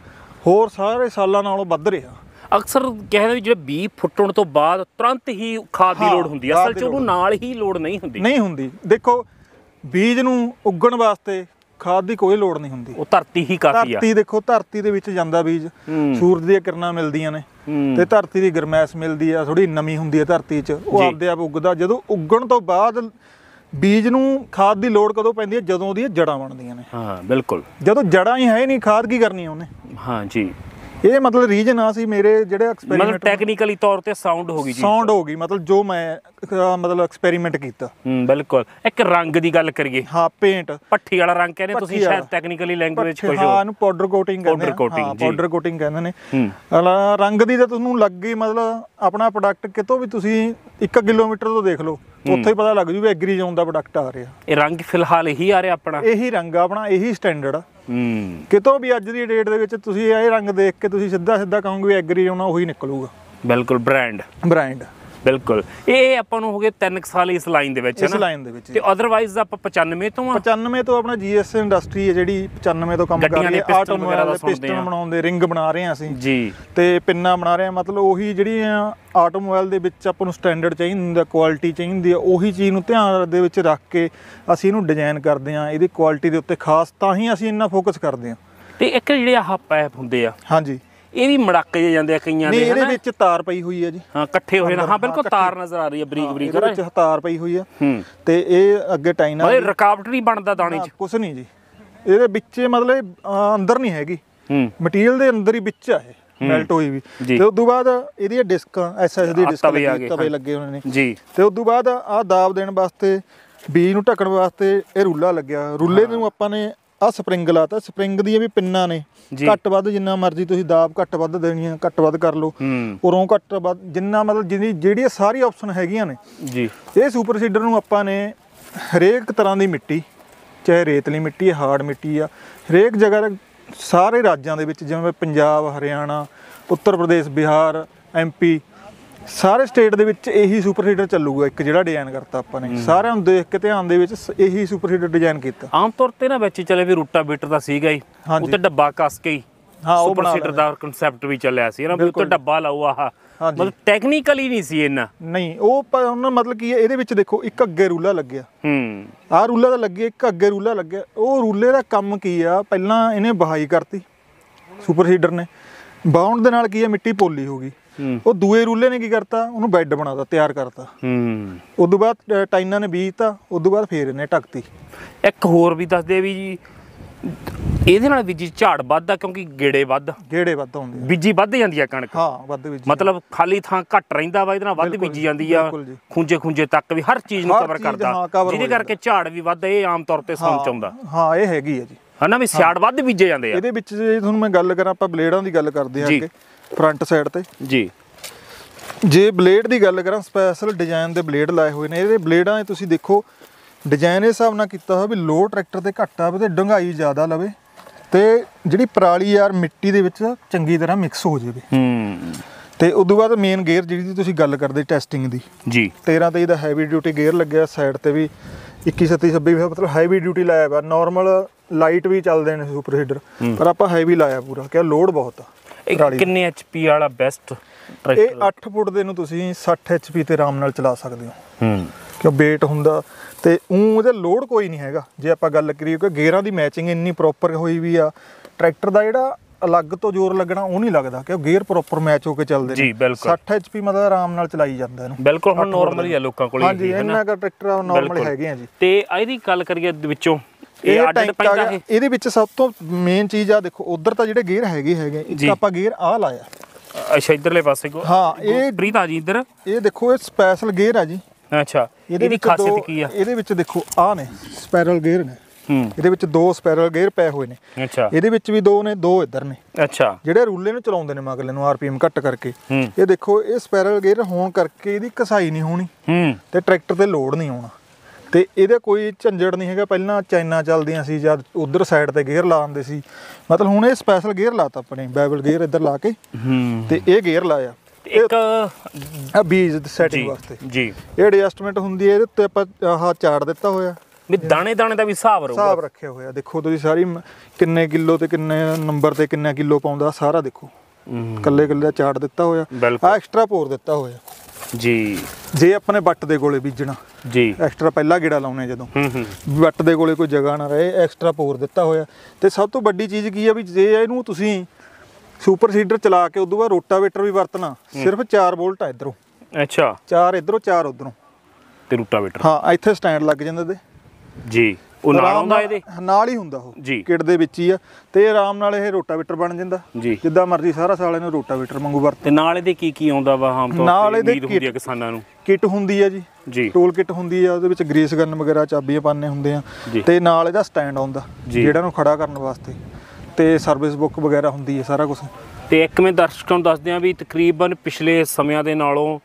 ਹੋਰ ਸਾਰੇ ਸਾਲਾਂ ਨਾਲੋਂ ਵੱਧ ਰਿਹਾ ਅਕਸਰ ਕਹਿੰਦੇ ਵੀ ਜਿਹੜੇ ਬੀਜ ਫੁੱਟਣ ਤੋਂ ਬਾਅਦ ਤੁਰੰਤ ਹੀ ਖਾਦ ਦੀ ਲੋੜ ਹੁੰਦੀ ਹੈ ਅਸਲ 'ਚ ਉਹਨੂੰ ਨਾਲ ਹੀ ਲੋੜ ਨਹੀਂ ਹੁੰਦੀ ਨਹੀਂ ਹੁੰਦੀ ਦੇਖੋ ਬੀਜ ਨੂੰ ਉੱਗਣ ਵਾਸਤੇ ਖਾਦ ਦੀ ਕੋਈ ਲੋੜ ਨਹੀਂ ਹੁੰਦੀ ਉਹ ਧਰਤੀ ਹੀ ਕਾਫੀ ਆ ਧਰਤੀ ਦੇਖੋ ਧਰਤੀ ਦੇ ਵਿੱਚ ਜਾਂਦਾ ਬੀਜ ਸੂਰਜ ਦੀਆਂ ਕਿਰਨਾਂ ਮਿਲਦੀਆਂ ਨੇ ਤੇ ਧਰਤੀ ਦੀ ਗਰਮੈਸ਼ ਮਿਲਦੀ ਆ ਥੋੜੀ ਨਮੀ ਹੁੰਦੀ ਆ ਧਰਤੀ 'ਚ ਉਹ ਆਪਦੇ ਆਪ ਉੱਗਦਾ ਜਦੋਂ ਉੱਗਣ ਤੋਂ ਬਾਅਦ ਬੀਜ ਨੂੰ ਖਾਦ ਦੀ ਲੋੜ ਕਦੋਂ ਪੈਂਦੀ ਹੈ ਜਦੋਂ ਉਹਦੀਆਂ ਜੜਾਂ ਬਣਦੀਆਂ ਨੇ ਹਾਂ ਬਿਲਕੁਲ ਜਦੋਂ ਜੜਾਂ ਹੀ ਹੈ ਨਹੀਂ ਖਾਦ ਕੀ ਕਰਨੀ ਉਹਨੇ ਹਾਂ ਜੀ ਇਹ ਮਤਲਬ ਰੀਜਨ ਆ ਸੀ ਮੇਰੇ ਜਿਹੜੇ ਐਕਸਪੈਰੀਮੈਂਟ ਮਤਲਬ ਟੈਕਨੀਕਲੀ ਤੌਰ ਤੇ ਸਾਊਂਡ ਹੋ ਗਈ ਜੀ ਸਾਊਂਡ ਹੋ ਗਈ ਮਤਲਬ ਜੋ ਮੈਂ ਮਤਲਬ ਐਕਸਪੈਰੀਮੈਂਟ ਕੀਤਾ ਹੂੰ ਬਿਲਕੁਲ ਇੱਕ ਰੰਗ ਦੀ ਗੱਲ ਕਰੀਏ ਹਾਂ ਪੇਂਟ ਪੱਠੀ ਵਾਲਾ ਰੰਗ ਕਹਿੰਦੇ ਤੁਸੀਂ ਸ਼ਾਇਦ ਟੈਕਨੀਕਲੀ ਲੈਂਗੁਏਜ ਕੁਝ ਹਾਂ ਇਹਨੂੰ ਪਾਊਡਰ ਕੋਟਿੰਗ ਕਹਿੰਦੇ ਪਾਊਡਰ ਕੋਟਿੰਗ ਹਾਂ ਪਾਊਡਰ ਕੋਟਿੰਗ ਕਹਿੰਦੇ ਨੇ ਰੰਗ ਦੀ ਤਾਂ ਤੁਹਾਨੂੰ ਲੱਗ ਗਈ ਮਤਲਬ ਆਪਣਾ ਪ੍ਰੋਡਕਟ ਕਿਤੋਂ ਵੀ ਤੁਸੀਂ ਇੱਕ ਕਿਲੋਮੀਟਰ ਤੋਂ ਦੇਖ ਲਓ ਉੱਥੇ ਹੀ ਪਤਾ ਲੱਗ ਜੂ ਵੀ ਐਗਰੀ ਜ਼ੋਨ ਦਾ ਪ੍ਰੋਡਕਟ ਆ ਰਿਹਾ ਇਹ ਰੰਗ ਫਿਲਹਾਲ ਇਹੀ ਆ ਰਿਹਾ ਆਪਣਾ ਇਹੀ ਰੰਗ ਆਪਣਾ ਇਹੀ ਸਟੈਂਡਰਡ ਆ ਕਿਤੋਂ ਵੀ ਅੱਜ ਦੀ ਡੇਟ ਦੇ ਵਿੱਚ ਤੁਸੀਂ ਇਹ ਰੰਗ ਦੇਖ ਕੇ ਤੁਸੀਂ ਸਿੱਧਾ ਸਿੱਧਾ ਕਹੋਗੇ ਵੀ ਐਗਰੀ ਜ਼ੋਨ ਉਹੀ ਨਿਕਲੂਗਾ ਬਿਲਕੁਲ ਬ੍ਰਾਂਡ ਬ੍ਰਾਂਡ ਬਿਲਕੁਲ ਇਹ ਆਪਾਂ ਨੂੰ ਹੋ ਗਏ ਤਿੰਨ ਸਾਲ ਇਸ ਲਾਈਨ ਦੇ ਵਿੱਚ ਹੈ ਨਾ ਇਸ ਲਾਈਨ ਦੇ ਵਿੱਚ ਤੇ ਅਦਰਵਾਈਜ਼ ਆਪਾਂ ਪਚਾਨਵੇਂ ਤੋਂ ਆ ਪਚਾਨਵੇਂ ਤੋਂ ਆਪਣਾ ਜੀਐਸ ਇੰਡਸਟਰੀ ਹੈ ਜਿਹੜੀ ਪਚਾਨਵੇਂ ਤੋਂ ਕੰਮ ਕਰ ਰਹੀ ਹੈ ਆਟੋਮੋਬਾਈਲ ਦੇ ਪਿਸਟਨ ਬਣਾਉਂਦੇ ਰਿੰਗ ਬਣਾ ਰਹੇ ਆ ਅਸੀਂ ਜੀ ਤੇ ਪਿੰਨਾ ਬਣਾ ਰਹੇ ਆ ਮਤਲਬ ਉਹੀ ਜਿਹੜੀ ਆਟੋਮੋਬਾਈਲ ਦੇ ਵਿੱਚ ਆਪਾਂ ਨੂੰ ਸਟੈਂਡਰਡ ਚਾਹੀਦਾ ਹੁੰਦਾ ਕੁਆਲਿਟੀ ਚਾਹੀਦੀ ਆ ਉਹੀ ਚੀਜ਼ ਨੂੰ ਧਿਆਨ ਦੇ ਵਿੱਚ ਰੱਖ ਕੇ ਅਸੀਂ ਇਹਨੂੰ ਡਿਜ਼ਾਈਨ ਕਰਦੇ ਆ ਇਹਦੀ ਕੁਆਲਿਟੀ ਦੇ ਉੱਤੇ ਖਾਸ ਤਾਂ ਹੀ ਅਸੀਂ ਇੰਨਾ ਫੋਕਸ ਕਰਦੇ ਆ ਤੇ ਇੱਕ ਜਿਹੜੇ ਆਹ ਪਾਈਪ ਹੁੰਦੇ ਆ ਹਾਂਜੀ ਇਹ ਵੀ ਮੜਕ ਜੇ ਜਾਂਦੇ ਆ ਕਈਆਂ ਦੇ ਇਹਦੇ ਵਿੱਚ ਤਾਰ ਪਈ ਹੋਈ ਹੈ ਜੀ ਹਾਂ ਇਕੱਠੇ ਹੋਏ ਨੇ ਹਾਂ ਬਿਲਕੁਲ ਤਾਰ ਨਜ਼ਰ ਆ ਰਹੀ ਹੈ ਬਰੀਕ ਬਰੀਕ ਇਹਦੇ ਵਿੱਚ ਤਾਰ ਪਈ ਹੋਈ ਆ ਤੇ ਇਹ ਅੱਗੇ ਟਾਈਨਾ ਇਹ ਰੁਕਾਵਟ ਨਹੀਂ ਬਣਦਾ ਦਾਣੇ 'ਚ ਕੁਛ ਨਹੀਂ ਜੀ ਇਹਦੇ ਵਿੱਚ ਮਤਲਬ ਅੰਦਰ ਨਹੀਂ ਹੈਗੀ ਮਟੀਰੀਅਲ ਦੇ ਅੰਦਰ ਹੀ ਵਿੱਚ ਆ ਇਹ ਮੈਲਟ ਹੋਈ ਵੀ ਤੇ ਉਸ ਤੋਂ ਬਾਅਦ ਇਹਦੀਆਂ ਡਿਸਕਾਂ ਐਸਐਸਡੀ ਡਿਸਕ ਤਵੇ ਲੱਗੇ ਹੋਏ ਨੇ ਜੀ ਤੇ ਉਸ ਤੋਂ ਬਾਅਦ ਆਹ ਦਾਬ ਦੇਣ ਵਾਸਤੇ ਬੀਜ ਨੂੰ ਢੱਕਣ ਵਾਸਤੇ ਇਹ ਰੂਲਾ ਲੱਗਿਆ ਰੂਲੇ ਨੂੰ ਆਪਾਂ ਨੇ ਆ ਸਪਰਿੰਗ ਲਾਤਾ ਸਪਰਿੰਗ ਦੀਆਂ ਵੀ ਪਿੰਨਾਂ ਨੇ ਘੱਟ ਵੱਧ ਜਿੰਨਾ ਮਰਜ਼ੀ ਤੁਸੀਂ ਦਾਬ ਘੱਟ ਵੱਧ ਦੇਣੀ ਆ ਘੱਟ ਵੱਧ ਕਰ ਲਓ ਉਰੋਂ ਘੱਟ ਵੱਧ ਜਿੰਨਾ ਮਤਲਬ ਜਿਹੜੀ ਜਿਹੜੀ ਸਾਰੀ ਆਪਸ਼ਨ ਹੈਗੀਆਂ ਨੇ ਜੀ ਇਹ ਸੁਪਰ ਸੀਡਰ ਨੂੰ ਆਪਾਂ ਨੇ ਹਰੇਕ ਤਰ੍ਹਾਂ ਦੀ ਮਿੱਟੀ ਚਾਹੇ ਰੇਤਲੀ ਮਿੱਟੀ ਹੈ ਹਾਰਡ ਮਿੱਟੀ ਆ ਹਰੇਕ ਜਗ੍ਹਾ ਸਾਰੇ ਰਾਜਾਂ ਦੇ ਵਿੱਚ ਜਿਵੇਂ ਪੰਜਾਬ ਹਰਿਆਣਾ ਉੱਤਰ ਪ੍ਰਦੇਸ਼ ਬਿਹਾਰ ਐਮਪੀ ਸਾਰੇ ਸਟੇਟ ਦੇ ਵਿੱਚ ਇਹੀ ਸੁਪਰ ਸੀਡਰ ਚੱਲੂਗਾ ਇੱਕ ਜਿਹੜਾ ਡਿਜ਼ਾਈਨ ਕਰਤਾ ਆਪਾਂ ਨੇ ਸਾਰਿਆਂ ਨੂੰ ਦੇਖ ਕੇ ਧਿਆਨ ਦੇ ਵਿੱਚ ਇਹੀ ਸੁਪਰ ਸੀਡਰ ਡਿਜ਼ਾਈਨ ਕੀਤਾ ਆਮ ਤੌਰ ਤੇ ਨਾ ਵਿੱਚ ਚੱਲੇ ਵੀ ਰੂਟਾਵੇਟਰ ਦਾ ਸੀਗਾ ਹੀ ਉੱਤੇ ਡੱਬਾ ਕੱਸ ਕੇ ਹੀ ਹਾਂ ਉਹ ਸੁਪਰ ਸੀਡਰ ਦਾ ਕਨਸੈਪਟ ਵੀ ਚੱਲਿਆ ਸੀ ਨਾ ਉੱਤੇ ਡੱਬਾ ਲਾਓ ਆਹ ਮਤਲਬ ਟੈਕਨੀਕਲੀ ਨਹੀਂ ਸੀ ਇਹਨਾਂ ਨਹੀਂ ਉਹ ਉਹਨਾਂ ਮਤਲਬ ਕੀ ਹੈ ਇਹਦੇ ਵਿੱਚ ਦੇਖੋ ਇੱਕ ਅੱਗੇ ਰੂਲਾ ਲੱਗਿਆ ਹੂੰ ਆਹ ਰੂਲਾ ਤਾਂ ਲੱਗਿਆ ਇੱਕ ਅੱਗੇ ਰੂਲਾ ਲੱਗਿਆ ਉਹ ਰੂਲੇ ਦਾ ਕੰਮ ਕੀ ਆ ਪਹਿਲਾਂ ਇਹਨੇ ਬਹਾਈ ਕਰਤੀ ਸੁਪਰ ਸੀਡਰ ਨੇ ਬਾਉਂਡ ਦੇ ਨਾਲ ਕੀ ਹੈ ਮਿੱਟੀ ਪੋਲੀ ਹੋ ਗਈ ਉਹ ਦੂਏ ਰੂਲੇ ਨੇ ਕੀ ਕਰਤਾ ਉਹਨੂੰ ਬੈੱਡ ਬਣਾਤਾ ਤਿਆਰ ਕਰਤਾ ਹੂੰ ਉਸ ਤੋਂ ਬਾਅਦ ਟਾਈਨਾਂ ਨੇ ਬੀਜਤਾ ਉਸ ਤੋਂ ਬਾਅਦ ਫੇਰ ਇਹਨੇ ਢੱਕਤੀ ਇੱਕ ਹੋਰ ਵੀ ਦੱਸਦੇ ਵੀ ਜੀ ਇਹਦੇ ਨਾਲ ਬੀਜੀ ਝਾੜ ਵੱਧਦਾ ਕਿਉਂਕਿ ਗੇੜੇ ਵੱਧ ਗੇੜੇ ਵੱਧ ਆਉਂਦੇ ਬੀਜੀ ਵੱਧ ਜਾਂਦੀ ਆ ਕਣਕ ਹਾਂ ਵੱਧ ਬੀਜੀ ਮਤਲਬ ਖਾਲੀ ਥਾਂ ਘੱਟ ਰਹਿੰਦਾ ਵਾ ਇਹਦੇ ਨਾਲ ਵੱਧ ਬੀਜੀ ਜਾਂਦੀ ਆ ਖੁੰਝੇ ਖੁੰਝੇ ਤੱਕ ਵੀ ਹਰ ਚੀਜ਼ ਨੂੰ ਕਵਰ ਕਰਦਾ ਜਿਹਦੇ ਕਰਕੇ ਝਾੜ ਵੀ ਵੱਧ ਇਹ ਆਮ ਤੌਰ ਤੇ ਸੁਣ ਚ ਆਉਂਦਾ ਹਾਂ ਇਹ ਹੈਗੀ ਹੈ ਜੀ ਹਨਾ ਵੀ ਸਿਆੜ ਵੱਧ ਬੀਜੇ ਜਾਂਦੇ ਆ ਇਹਦੇ ਵਿੱਚ ਜੇ ਤੁਹਾਨੂੰ ਮੈਂ ਗੱਲ ਕਰਾਂ ਆਪਾਂ ਬਲੇਡਾਂ ਦੀ ਗੱਲ ਕਰਦੇ ਆ ਅੱਗੇ ਫਰੰਟ ਸਾਈਡ ਤੇ ਜੀ ਜੇ ਬਲੇਡ ਦੀ ਗੱਲ ਕਰਾਂ ਸਪੈਸ਼ਲ ਡਿਜ਼ਾਈਨ ਦੇ ਬਲੇਡ ਲਾਏ ਹੋਏ ਨੇ ਇਹਦੇ ਬਲੇਡਾਂ ਤੁਸੀਂ ਦੇਖੋ ਡਿਜ਼ਾਈਨ ਇਸ ਹਿਸਾਬ ਨਾਲ ਕੀਤਾ ਹੋਇਆ ਵੀ ਲੋ ਟਰੈਕਟਰ ਤੇ ਘੱਟ ਆਵੇ ਤੇ ਡੰਗਾਈ ਜ਼ਿਆਦਾ ਲਵੇ ਤੇ ਜਿਹੜੀ ਪਰਾਲੀ ਯਾਰ ਮਿੱਟੀ ਦੇ ਵਿੱਚ ਚੰਗੀ ਤਰ੍ਹਾਂ ਮਿਕਸ ਹੋ ਜਾਵੇ। ਹੂੰ ਤੇ ਉਦੋਂ ਬਾਅਦ ਮੇਨ ਗੇਅਰ ਜਿਹੜੀ ਤੁਸੀਂ ਗੱਲ ਕਰਦੇ ਟੈਸਟਿੰਗ ਦੀ ਜੀ, ਤੇਰਾਂ ਤੇਈ ਦਾ ਹੈਵੀ ਡਿਊਟੀ ਗੇਅਰ ਲੱਗਿਆ, ਸਾਈਡ ਤੇ ਵੀ ਇੱਕੀ ਸੱਤੀ ਛੱਬੀ ਮਤਲਬ ਹੈਵੀ ਡਿਊਟੀ ਲਾਇਆ ਵਾ। ਨਾਰਮਲ ਲਾਈਟ ਵੀ ਚੱਲਦੇ ਨੇ ਸੁਪਰ ਸੀਡਰ, ਪਰ ਆਪਾਂ ਹੈਵੀ ਲਾਇਆ ਪੂਰਾ, ਕਿ ਲੋਡ ਬਹੁਤ ਆ। ਇਹ ਕਿੰਨੇ ਐਚਪੀ ਵਾਲਾ ਬੈਸਟ ਟਰੈਕਟਰ? ਇਹ ਅੱਠ ਫੁੱਟ ਦੇ ਨੂੰ ਤੁਸੀਂ ਸੱਠ ਐਚਪੀ ਤੇ ਆਰਾਮ ਨਾਲ ਚਲਾ ਸਕਦੇ ਹੋ, ਹੂੰ ਕਿਉਂ weight ਹੁੰਦਾ ਤੇ ਉਹ ਉਹਦਾ ਲੋਡ ਕੋਈ ਨਹੀਂ ਹੈਗਾ। ਜੇ ਆਪਾਂ ਗੱਲ ਕਰੀਏ ਕਿ ਗੇਅਰਾਂ ਦੀ ਮੈਚਿੰਗ ਇੰਨੀ ਪ੍ਰੋਪਰ ਹੋਈ ਵੀ ਆ, ਟਰੈਕਟਰ ਦਾ ਜਿਹੜਾ ਅਲੱਗ ਤੋਂ ਜ਼ੋਰ ਲੱਗਣਾ ਉਹ ਨਹੀਂ ਲੱਗਦਾ, ਕਿ ਗੇਅਰ ਪ੍ਰੋਪਰ ਮੈਚ ਹੋ ਕੇ ਚੱਲਦੇ ਜੀ। ਬਿਲਕੁਲ ਸੱਠ ਐਚਪੀ ਮਤਲਬ ਆਰਾਮ ਨਾਲ ਚਲਾਈ ਜਾਂਦਾ ਇਹਨੂੰ। ਬਿਲਕੁਲ ਹੁਣ ਨਾਰਮਲ ਹੀ ਆ ਲੋਕਾਂ ਕੋਲ। ਹਾਂਜੀ ਇੰਨਾ ਕੁ ਟਰੈਕਟਰ ਨਾਰਮਲ ਹੈਗੇ ਆ ਜੀ। ਤੇ ਇਹਦੀ ਗੱਲ ਕਰੀਏ ਵਿੱਚੋਂ ਇਹ ਟੈਂਕ ਆ ਗਿਆ, ਇਹਦੇ ਵਿੱਚ ਸਭ ਤੋਂ ਮੇਨ ਚੀਜ਼ ਆ ਦੇਖੋ, ਉਧਰ ਤਾਂ ਜਿਹੜੇ ਗੇਅਰ ਹੈਗੇ ਹੈਗੇ ਇੱਕ ਆਪਾਂ ਗੇਅਰ ਆ ਲਾਇਆ। ਅੱਛਾ ਇਧਰਲੇ ਪਾਸੇ ਕੋ ਹਾਂ ਇਹ ਪ੍ਰੀਤ ਆ ਜੀ ਇੱਧਰ। ਇਹ ਦੇਖੋ ਇਹ ਸਪੈਸ਼ਲ ਗੇਅਰ ਆ ਜੀ। ਅੱਛਾ ਇਹਦੀ ਖਾਸੀਅਤ ਕੀ ਆ? ਇਹਦੇ ਵਿੱਚ ਦੇਖੋ ਆ ਨੇ ਸਪੈਰਲ ਗੇਅਰ ਨੇ, ਹੂੰ ਇਹਦੇ ਵਿੱਚ ਦੋ ਸਪੈਰਲ ਗੇਅਰ ਪਏ ਹੋਏ ਨੇ। ਅੱਛਾ ਇਹਦੇ ਇਹਦੇ ਵਿੱਚ ਵੀ ਦੋ ਨੇ, ਦੋ ਇੱਧਰ ਨੇ। ਅੱਛਾ ਜਿਹੜੇ ਰੂਲੇ ਨੂੰ ਚਲਾਉਂਦੇ ਨੇ ਮਗਲੇ ਨੂੰ ਆਰਪੀਐਮ ਘੱਟ ਕਰਕੇ, ਹੂੰ ਇਹ ਦੇਖੋ ਇਹ ਸਪੈਰਲ ਗੇਅਰ ਹੋਣ ਕਰਕੇ ਇਹਦੀ ਘਸਾਈ ਨਹੀਂ ਹੋਣੀ ਹੂੰ ਤੇ ਟਰੈਕਟਰ ਤੇ ਲੋਡ ਨਹੀਂ ਆਉਣਾ, ਤੇ ਇਹਦਾ ਕੋਈ ਝੰਜੜ ਨਹੀਂ ਹੈਗਾ। ਪਹਿਲਾਂ ਚਾਈਨਾ ਚੱਲਦੀਆਂ ਸੀ ਜਦ ਉਧਰ ਸਾਈਡ ਤੇ ਗੇਅਰ ਲਾਉਂਦੇ ਸੀ, ਮਤਲਬ ਹੁਣ ਇਹ ਸਪੈਸ਼ਲ ਗੇਅਰ ਲਾਤਾ ਆਪਣੇ ਬੈਬਲ ਗੇਅਰ ਇੱਧਰ ਲਾ ਕੇ, ਹੂੰ ਤੇ ਇਹ ਗੇਅਰ ਲਾਇਆ ਇੱਕ ਆ ਬੀਜ ਦੀ ਸੈਟਿੰਗ ਵਾਸਤੇ ਜੀ। ਇਹ ਐਡਜਸਟਮੈਂਟ ਹੁੰਦੀ ਹੈ ਇਹਦੇ ਉੱਤੇ, ਆਪਾਂ ਆਹ ਚਾੜ ਦਿੱਤਾ ਹੋਇਆ ਵੀ ਦਾਣੇ ਦਾਣੇ ਦਾ ਵੀ ਹਿਸਾਬ ਰਹੂਗਾ, ਹਿਸਾਬ ਰੱਖਿਆ ਹੋਇਆ। ਦੇਖੋ ਤੁਸੀਂ ਸਾਰੀ ਕਿੰਨੇ ਕਿਲੋ ਤੇ ਕਿੰਨੇ ਨੰਬਰ ਤੇ ਕਿੰਨਾ ਕਿਲੋ ਪਾਉਂਦਾ ਸਾਰਾ ਦੇਖੋ, ਕੱਲੇ ਕੱਲੇ ਦਾ ਚਾੜ ਦਿੱਤਾ ਹੋਇਆ। ਆ ਐਕਸਟਰਾ ਪੋਰ ਦਿੱਤਾ ਹੋਇਆ ਜੀ। ਜੇ ਆਪਣੇ ਵੱਟ ਦੇ ਕੋਲੇ ਬੀਜਣਾ ਜੀ, ਐਕਸਟਰਾ ਪਹਿਲਾ ਗੇੜਾ ਲਾਉਣੇ ਜਦੋਂ ਹੂੰ ਹੂੰ ਵੱਟ ਦੇ ਕੋਲੇ ਕੋਈ ਜਗ੍ਹਾ ਨਾ ਰਹੇ, ਐਕਸਟਰਾ ਪੋਰ ਦਿੱਤਾ ਹੋਇਆ। ਤੇ ਸਭ ਤੋਂ ਵੱਡੀ ਚੀਜ਼ ਕੀ ਆ ਵੀ ਜੇ ਇਹਨੂੰ ਤੁਸੀਂ ਸੁਪਰ ਸੀਡਰ ਚਲਾ ਕੇ ਉਦੋਂ ਬਾਅਦ ਰੋਟਾਵੇਟਰ ਵੀ ਵਰਤਣਾ, ਸਿਰਫ ਚਾਰ ਵੋਲਟ ਆ ਇਧਰੋਂ। ਅੱਛਾ ਚਾਰ ਇਧਰੋਂ ਚਾਰ ਉਧਰੋਂ ਤੇ ਰੋਟਾਵੇਟਰ ਹਾਂ ਇੱਥੇ ਸਟੈਂਡ ਲੱਗ ਜਾਂਦਾ ਤੇ ਜੀ। ਉਹ ਨਾਲ ਹੁੰਦਾ ਇਹਦੇ ਨਾਲ ਹੀ ਹੁੰਦਾ, ਉਹ ਜੀ ਕਿਟ ਦੇ ਵਿੱਚ ਹੀ ਆ, ਤੇ ਆਰਾਮ ਨਾਲ ਇਹ ਰੋਟਾਵੇਟਰ ਬਣ ਜਾਂਦਾ ਜੀ। ਜਿੱਦਾਂ ਮਰਜ਼ੀ ਸਾਰਾ ਸਾਲ ਇਹਨੂੰ ਰੋਟਾਵੇਟਰ ਵਾਂਗੂ ਵਰਤ। ਤੇ ਨਾਲ ਇਹਦੇ ਕੀ ਕੀ ਆਉਂਦਾ ਵਾ ਆਮ ਤੌਰ ਨਾਲ ਤੇ ਇਹਦੇ ਉਮੀਦ ਹੁੰਦੀ ਆ ਕਿਸਾਨਾਂ ਨੂੰ? ਕਿਟ ਹੁੰਦੀ ਆ ਜੀ, ਜੀ ਟੂਲ ਕਿਟ ਹੁੰਦੀ ਆ, ਉਹਦੇ ਵਿੱਚ ਗਰੀਸ ਗਨ ਵਗੈਰਾ ਚਾਬੀਆਂ ਪਾਣੇ ਹੁੰਦੇ ਆ, ਤੇ ਨਾਲ ਇਹਦਾ ਸਟੈਂਡ ਆਉਂਦਾ ਜਿਹੜਾ ਨੂੰ ਖੜਾ ਕਰਨ ਵਾਸਤੇ, ਤੇ ਸਰਵਿਸ ਬੁੱਕ ਵਗੈਰਾ ਹੁੰਦੀ ਹੈ ਸਾਰਾ ਕੁਝ। ਤੇ ਇੱਕ ਮੈਂ ਦਰਸ਼ਕਾਂ ਨੂੰ ਦੱਸਦੇ ਆ ਵੀ ਤਕਰੀਬਨ ਪਿਛਲੇ ਸਮਿਆਂ ਦੇ ਨਾਲੋਂ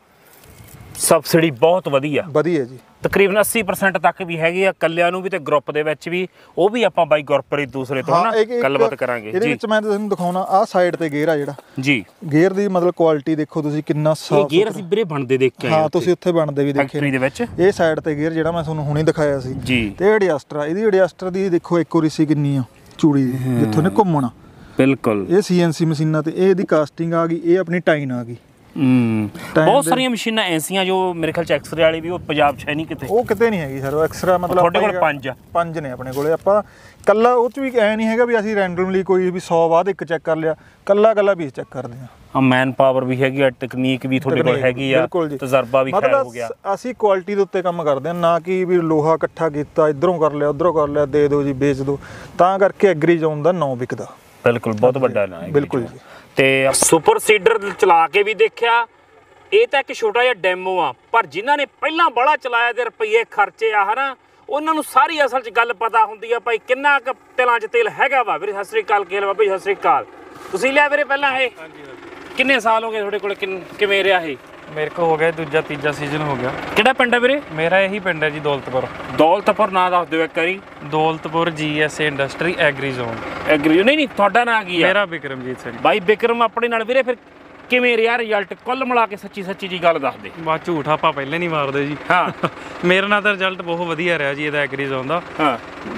ਸਬਸਿਡੀ ਬਹੁਤ ਵਧੀਆ ਵਧੀਆ ਜੀ, ਤਕਰੀਬਨ ਅੱਸੀ ਪਰਸੈਂਟ ਤੱਕ ਵੀ ਹੈਗੀ ਆ ਕੱਲਿਆਂ ਨੂੰ ਵੀ ਤੇ ਗਰੁੱਪ ਦੇ ਵਿੱਚ ਵੀ। ਉਹ ਵੀ ਆਪਾਂ ਬਾਈ ਗੁਰਪ੍ਰੀਤ ਦੂਸਰੇ ਤੋਂ ਨਾ ਗੱਲਬਾਤ ਕਰਾਂਗੇ। ਇਹਦੇ ਵਿੱਚ ਮੈਂ ਤੁਹਾਨੂੰ ਦਿਖਾਉਣਾ ਆਹ ਸਾਈਡ ਤੇ ਗੇਅਰ ਆ ਜਿਹੜਾ ਜੀ, ਗੇਅਰ ਦੀ ਮਤਲਬ ਕੁਆਲਿਟੀ ਦੇਖੋ ਤੁਸੀਂ ਕਿੰਨਾ ਸਾਫ਼। ਇਹ ਗੇਅਰ ਅਸੀਂ ਵੀਰੇ ਬਣਦੇ ਦੇਖ ਕੇ ਆਏ ਹਾਂ, ਤੁਸੀਂ ਉੱਥੇ ਬਣਦੇ ਵੀ ਦੇਖੇ ਫੈਕਟਰੀ ਦੇ ਵਿੱਚ। ਇਹ ਸਾਈਡ ਤੇ ਗੇਅਰ ਜਿਹੜਾ ਮੈਂ ਤੁਹਾਨੂੰ ਹੁਣੇ ਦਿਖਾਇਆ ਸੀ ਜੀ, ਤੇ ਐਡਜਸਟਰ, ਇਹਦੀ ਐਡਜਸਟਰ ਦੀ ਦੇਖੋ ਐਕੂਰੇਸੀ ਕਿੰਨੀ ਆ ਚੂੜੀ ਦੀ, ਜਿੱਥੋਂ ਨੇ ਘੁੰਮਣਾ। ਬਿਲਕੁਲ ਇਹ ਸੀਐਨਸੀ ਮਸ਼ੀਨਾਂ ਤੇ ਇਹ ਇਹਦੀ ਕਾਸਟਿੰਗ ਆ ਗਈ, ਇਹ ਆਪਣੀ ਟਾਈਨ ਆ ਗਈ। ਹੂੰ ਬਹੁਤ ਸਾਰੀਆਂ ਮਸ਼ੀਨਾਂ ਐਸੀਆਂ ਜੋ ਮੇਰੇ ਖਿਆਲ ਚ ਐਕਸਰੇ ਵਾਲੀ ਵੀ ਉਹ ਪੰਜਾਬ 'ਚ ਹੈ ਨਹੀਂ ਕਿਤੇ। ਉਹ ਕਿਤੇ ਨਹੀਂ ਹੈਗੀ ਸਰ, ਉਹ ਐਕਸਰਾ ਮਤਲਬ ਤੁਹਾਡੇ ਕੋਲ ਪੰਜ ਆ? ਪੰਜ ਨੇ ਆਪਣੇ ਕੋਲੇ। ਆਪਾਂ ਕੱਲਾ ਉਹ 'ਚ ਵੀ ਐ ਨਹੀਂ ਹੈਗਾ ਵੀ ਅਸੀਂ ਰੈਂਡਮਲੀ ਕੋਈ ਵੀ ਸੌ ਬਾਅਦ ਇੱਕ ਚੈੱਕ ਕਰ ਲਿਆ, ਕੱਲਾ ਕੱਲਾ ਪੀਸ ਚੈੱਕ ਕਰਦੇ ਆ। ਆ ਮੈਨ ਪਾਵਰ ਵੀ ਹੈਗੀ ਆ, ਟੈਕਨੀਕ ਵੀ ਤੁਹਾਡੇ ਕੋਲ ਹੈਗੀ ਆ, ਤਜਰਬਾ ਵੀ ਖੈਰ ਹੋ ਗਿਆ। ਅਸੀਂ ਕੁਆਲਿਟੀ ਦੇ ਉੱਤੇ ਕੰਮ ਕਰਦੇ ਆ, ਨਾ ਕਿ ਵੀ ਲੋਹਾ ਇਕੱਠਾ ਕੀਤਾ ਇਧਰੋਂ ਕਰ ਲਿਆ ਉਧਰੋਂ ਕਰ ਲਿਆ ਦੇ ਦਿਓ ਜੀ ਵੇਚ ਦਿਓ, ਤਾਂ ਕਰਕੇ ਐਗਰੀ ਜ਼ੋਨ ਦਾ ਨਾਂ ਵਿਕਦਾ। ਬਿਲਕੁਲ ਬਹੁਤ ਵੱਡਾ ਨਾਂ ਹੈ ਬਿਲਕੁਲ ਜੀ। ਤੇ ਸੁਪਰ ਸੀਡਰ ਚਲਾ ਕੇ ਵੀ ਦੇਖਿਆ, ਇਹ ਤਾਂ ਇੱਕ ਛੋਟਾ ਜਿਹਾ ਡੈਮੋ ਆ, ਪਰ ਜਿਨ੍ਹਾਂ ਨੇ ਪਹਿਲਾਂ ਬੜਾ ਚਲਾਇਆ ਤੇ ਰੁਪਈਏ ਖਰਚੇ ਆ ਹਨਾ, ਉਹਨਾਂ ਨੂੰ ਸਾਰੀ ਅਸਲ 'ਚ ਗੱਲ ਪਤਾ ਹੁੰਦੀ ਆ ਭਾਈ ਕਿੰਨਾ ਕੁ ਤਿਲਾਂ 'ਚ ਤੇਲ ਹੈਗਾ ਵਾ। ਵੀਰੇ ਸਤਿ ਸ੍ਰੀ ਅਕਾਲ। ਕੀ ਹਾਲ ਬਾਬਾ ਜੀ? ਸਤਿ ਸ੍ਰੀ ਅਕਾਲ। ਤੁਸੀਂ ਲਿਆ ਵੀਰੇ ਪਹਿਲਾਂ ਇਹ? ਹਾਂਜੀ ਹਾਂਜੀ। ਕਿੰਨੇ ਸਾਲ ਹੋ ਗਏ ਤੁਹਾਡੇ ਕੋਲ? ਕਿਵੇਂ ਰਿਹਾ ਇਹ? ਮੇਰੇ ਕੋਲ ਹੋ ਗਿਆ ਦੂਜਾ ਤੀਜਾ ਸੀਜ਼ਨ ਹੋ ਗਿਆ। ਕਿਹੜਾ ਪਿੰਡ ਹੈ ਵੀਰੇ? ਮੇਰਾ ਇਹੀ ਪਿੰਡ ਹੈ ਜੀ, ਦੌਲਤਪੁਰ। ਦੌਲਤਪੁਰ ਨਾਂ ਦੱਸ ਦਿਓ ਇੱਕ ਵਾਰੀ। Daulatpur GSA industry agri zone. Agri ਨਹੀਂ ਨਹੀਂ ਤੁਹਾਡਾ ਨਾਂ ਕੀ ਹੈ? ਮੇਰਾ ਬਿਕਰਮਜੀਤ ਸਿੰਘ। ਬਾਈ ਬਿਕਰਮ ਆਪਣੇ ਨਾਲ ਵੀਰੇ ਫਿਰ ਕਿਵੇਂ ਰਿਹਾ ਰਿਜ਼ਲਟ? ਕੁੱਲ ਮਿਲਾ ਕੇ ਸੱਚੀ ਸੱਚੀ ਜੀ ਗੱਲ ਦੱਸ ਦੇ। ਬਾ ਝੂਠ ਆਪਾਂ ਪਹਿਲੇ ਨਹੀਂ ਮਾਰਦੇ ਜੀ। ਹਾਂ ਮੇਰੇ ਨਾਲ ਤਾਂ ਰਿਜ਼ਲਟ ਬਹੁਤ ਵਧੀਆ ਰਿਹਾ ਜੀ ਇਹਦਾ ਐਗਰੀ ਜ਼ੋਨ ਦਾ। ਹਾਂ